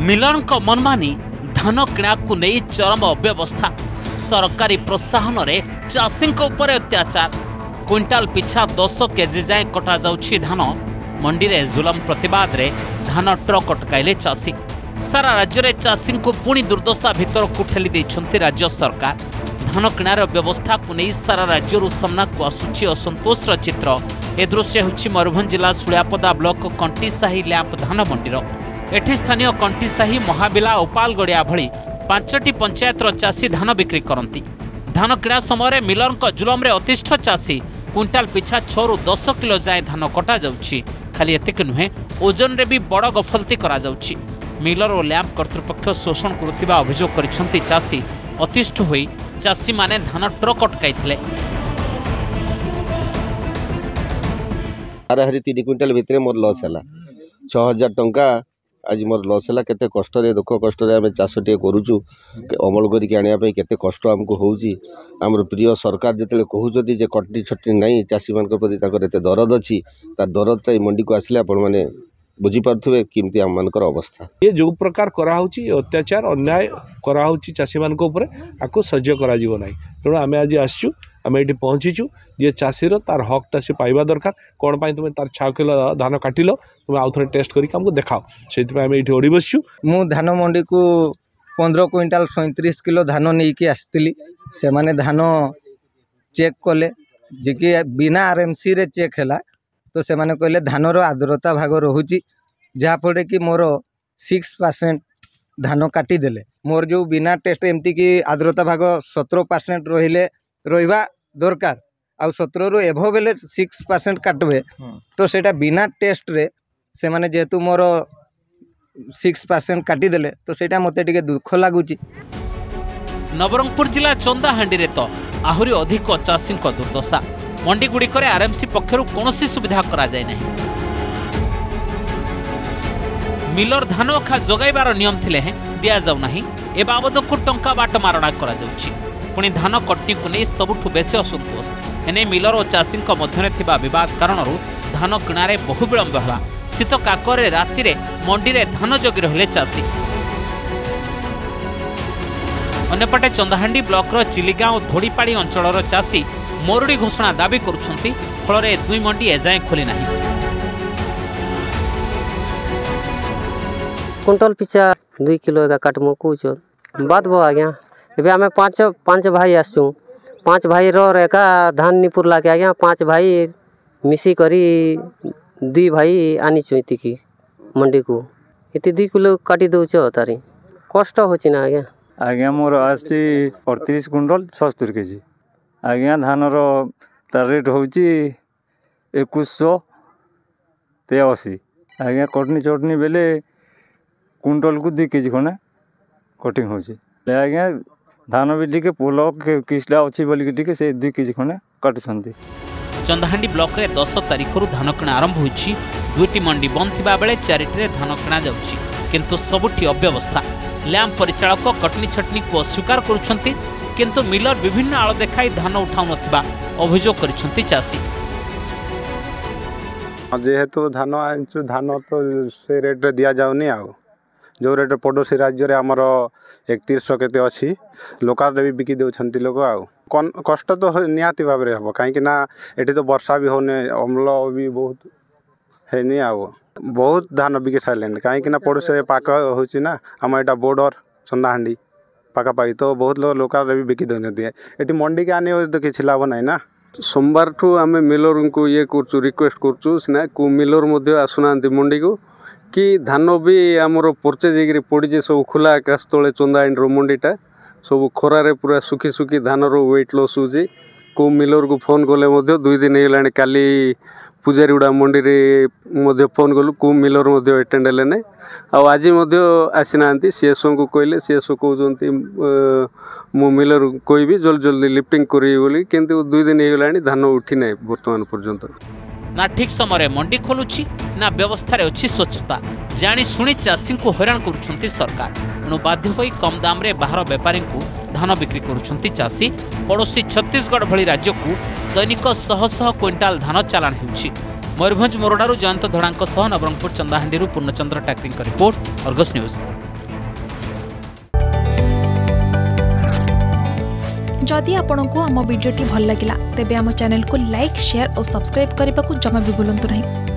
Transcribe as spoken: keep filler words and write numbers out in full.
Miller को मनमानी धान किणा को नहीं चरम अव्यवस्था सरकारी प्रोत्साहन रे चाषी उपर अत्याचार क्विंटाल पिछा दस केजी जाए कटा जाउछि धान मंडी रे जुलम प्रतिवाद रे धान ट्रक अटकाइले चाषी सारा राज्य में चाषी को पुणी दुर्दशा भितर को ठेली देइछन्ति राज्य सरकार धान किणार व्यवस्था को नहीं सारा राज्य सामना को आसुछि असंतोषर चित्र ए दृश्य होछि मयूरभंज जिला सुलियापदा ब्लॉक कंटीसाही लैंप धान मंडीर एठी स्थानीय कंटीसाही महाबिला उपालगड़िया भली पांचटी पंचायतर चाषी धान बिक्री करती धान किणा समय मिलर जुलम रे अतिष्ठ चाषी क्विंटाल पिछा छह रु दस किलो जाए धान कटा जाउछि खाली एतिक नुहे ओजन रे भी बड़ गफलती करा जाउछि मिलर और लैंप कर्तृपक्ष शोषण करुवा अभियोग करिसेंति चाषी अतिष्ठ होई चाषी माने धान ट्रक अटकाइथिले हाराहारी तीन क्विंटाल भितर मोर लस है छः हजार टंका आज मोर लस है केते कष्ट दुख कष्ट आम चाष टे करुचु अमल करके केते कष्ट आमको होउची आमर प्रिय सरकार जिते कहते जे कटनी छटनी नहीं चाषी मान प्रति एते दरद अच्छी तार दरद मंडी को आसिले आपण मैंने बुझीपारे किमती आम मानकर अवस्था ये जो प्रकार कराऊँगी अत्याचार अन्याय कराऊँगी चाषी मान आपको सह्य करा तेणु आम आज आसचु आम ये पहुँचीचु जी चाषीर तार हकटा से पाइबा दरकार कौन पाई तुम तार छः किलो धान काटिल तुम आउ थे टेस्ट करके देखाओ से आम ये ओडी बसचु मु धान मंडी को पंद्रह क्विंटाल सैंतीस किलो धान नहीं कि आसती से माने धान चेक कले जे कि बिना आरएमसी रे चेक है तो से माने कहले धानर आर्द्रता भाग रोची जहाँफल कि मोर सिक्स परसेंट धान काटिदेले मोर जो बिना टेस्ट एमती कि आर्द्रता भाग सतर परसेंट रहिले रहा दरकार आउ सतर रु एभव बेले सिक्स परसेंट काटबे तो सेटा बिना टेस्ट रे से माने जेहेतु मोर सिक्स परसेंट काटिदेले तो सेटा मते टिके दुख लगुच। नवरंगपुर जिला चंदाहांडी रे तो आहुरी अधिक चाषी दुर्दशा मंडी गुड़िक आरएमसी पक्षर कौन सुविधा करा जाए नहीं मिलर धान अखा जगाइबार नियम थिले दिया जाउ नाही ए बाबद को टंका बाट मारणा करा जाउछि पुणी धान कटनी को नहीं सबुठु बेसी असंतोष एने मिलर और चाषी मध्य थिबा विवाद कारण धान किणारे बहु विलंब होला शीत काकरे राति रे मंडी रे धान जगी रहिले चाषी अन्यपटे चंदाहांडी ब्लॉक रो चिलिगांव धोड़ीपाड़ी अंचलर चाषी मोरुड़ी घोषणा दाबी करुछंती फल दुई मंडी एजाए खोली नाही कुंटल पिछा दुई किलो का काटमु कुछ बात बो आज्ञा एबे आमे पांच पांच भाई आसु पांच भाई रो एका धान निपुर लाके आज्ञा पांच भाई मिसी करी दुई भाई आनी चुईती की मंडी को इति दुई किलो काटी दउछ तारी कष्ट होची ना आज्ञा आज्ञा मोर आस्ती अड़तीस कुंटल सत्तर केजी आज्ञा धानर तार रेट हूँ एकुश तेयाशी आज्ञा कटनी चटनी बेले कुंटल को दुई केजी खंडे कटिंग हो आज्ञा धान भी टी पोल किसला अच्छी बोलिक टी से दुई केजी खंडे काटुंट। चंदाहांडी ब्लॉक रे दस तारीख रु धान किणा आरंभ होइछि दुईटी मंडी बंद थिबा बेले चारिटी धान किणा जाउछि किंतु सबुठी अव्यवस्था लैंप परिचालक कटनी छटनी को अस्वीकार करुछंती किंतु मिलर विभिन्न आड़ देखाई धान उठाउ नथिबा अभियोग करिसेंति चाषी जेहेतु धान आनिछु धान तो से रेट रे दिया जाउनी आ जो रेट पड़ोसी राज्य रे हमर एकतीस सौ केते अछि लोकल रे भी बिकी देउछंती लोक आ कष्ट तो नियाती भाव रे हबो काहे कि ना एठी तो वर्षा भी होने अम्ल भी बहुत हेनी आ बहुत धान बिकी साइलेन काहे कि ना पड़ोसी पाक होछि ना हम एटा बॉर्डर चंदाहांडी पाखापाखि तो बहुत लोग लोकल भी बिकी देते ये मंडी के आने तो किसी लाभ ना ना सोमवार ठू आम मिलर को ये कर रिक्वेस्ट करूँ को मिलर आसुना मंडी को कि धान भी आमर परचेज पड़े सब खुला आकाश तले चंदाहांडी मंडीटा सब खरारे पूरा सुखी सुखी धान वेट लॉस हो को मिलर को फोन कले दुई दिन होगा काली पूजारी गुड़ा मंडी रे फोन कलु को मिलर एटेंड हेले ना आज आसीना सीएसओ को कहले सीएसओ कहते मो मिलर कहबी जल्दी जल्दी लिफ्टिंग करी बोली किंतु दुई दिन होगा धान उठी ना बर्तमान पर्यंत ना ठीक समय मंडी खोलुछि ना व्यवस्था रे अछि स्वच्छता जानी सुनी चाषी को हैरान करुछंती सरकार एणु बाध्य होई कम दाम रे बाहर व्यापारी को धान बिक्री करुछंती चाषी पड़ोसी छत्तीसगढ़ भली राज्य को दैनिक शह शह क्विंटाल धान चालाण हेउछि। मयूरभंज मोरडारू जयंत धड़ांक सह नवरंगपुर चंदाहांडी पूर्णचंद्र टाक्रिंग रिपोर्ट अर्गस न्यूज। जदि आपंक आम भिडी भल लगा तेब आम चैनल को लाइक शेयर और सब्सक्राइब करने को जमा भी भूलु नहीं।